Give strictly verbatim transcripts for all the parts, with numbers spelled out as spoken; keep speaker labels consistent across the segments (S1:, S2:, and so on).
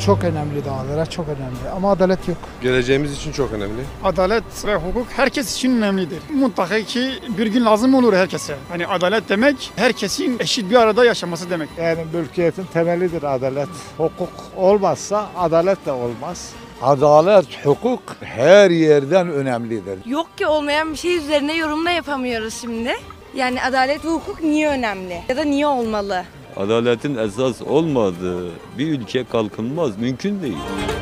S1: Çok önemli de adalet, çok önemli ama adalet yok.
S2: Geleceğimiz için çok önemli.
S3: Adalet ve hukuk herkes için önemlidir. Mutlaka ki bir gün lazım olur herkese. Hani adalet demek herkesin eşit bir arada yaşaması demek.
S4: Yani mülkiyetin temelidir adalet. Hukuk olmazsa adalet de olmaz.
S5: Adalet, hukuk her yerden önemlidir.
S6: Yok ki olmayan bir şey üzerine yorum da yapamıyoruz şimdi. Yani adalet ve hukuk niye önemli ya da niye olmalı?
S7: Adaletin esas olmadığı bir ülke kalkınmaz, mümkün değil.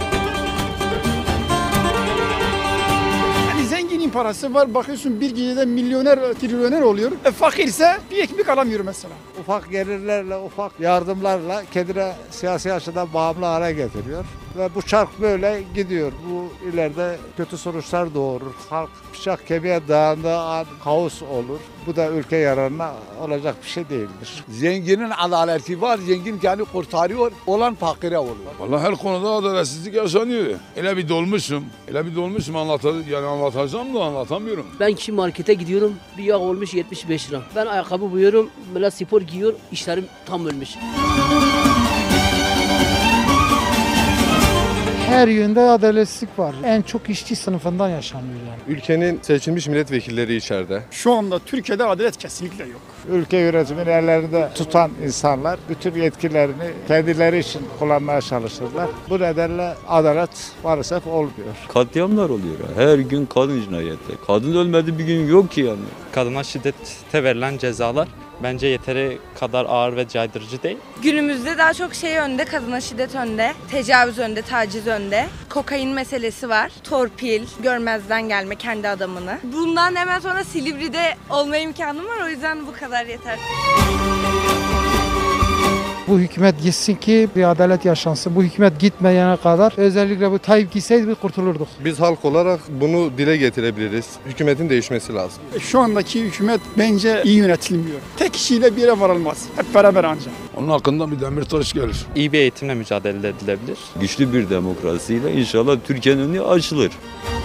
S3: Hani zenginin parası var, bakıyorsun bir gecede milyoner, trilyoner oluyor. E, fakirse bir ekmek alamıyor mesela.
S4: Ufak gelirlerle, ufak yardımlarla kendine siyasi açıdan bağımlı hale getiriyor. Ve bu çark böyle gidiyor. Bu ileride kötü sonuçlar doğurur. Halk bıçak kemiğe dayandığı an kaos olur. Bu da ülke yararına olacak bir şey değildir.
S5: Zenginin adaleti var, zengin kendi kurtarıyor, olan fakire oluyor.
S8: Vallahi her konuda adaletsizlik yaşanıyor. Öyle bir dolmuşum, öyle bir dolmuşum anlatacağım, yani anlatacağım da anlatamıyorum.
S9: Ben ki markete gidiyorum, bir yağ olmuş yetmiş beş lira. Ben ayakkabı boyuyorum, böyle spor giyiyor, işlerim tam ölmüş.
S1: Her yönde adaletsizlik var. En çok işçi sınıfından yaşanıyor yani.
S2: Ülkenin seçilmiş milletvekilleri içeride.
S3: Şu anda Türkiye'de adalet kesinlikle yok.
S4: Ülke yönetimini ellerinde tutan insanlar bütün yetkilerini kendileri için kullanmaya çalışırlar. Bu nedenle adalet maalesef olmuyor.
S7: Katliamlar oluyor. Her gün kadın cinayeti. Kadın ölmedi bir gün yok ki yani.
S10: Kadına şiddete verilen cezalar bence yeteri kadar ağır ve caydırıcı değil.
S6: Günümüzde daha çok şey önde, kadına şiddet önde, tecavüz önde, taciz önde. Kokain meselesi var, torpil, görmezden gelme kendi adamını. Bundan hemen sonra Silivri'de olma imkanım var, o yüzden bu kadar yeter.
S1: Bu hükümet gitsin ki bir adalet yaşansın. Bu hükümet gitmeyene kadar özellikle bu Tayyip gitseydi bir kurtulurduk.
S2: Biz halk olarak bunu dile getirebiliriz. Hükümetin değişmesi lazım.
S3: E, şu andaki hükümet bence iyi yönetilmiyor. Tek kişiyle bir yere varılmaz. Hep beraber ancak.
S8: Onun hakkında bir demirtaş gelir.
S10: İyi bir eğitimle mücadele edilebilir.
S7: Güçlü bir demokrasiyle inşallah Türkiye'nin önü açılır.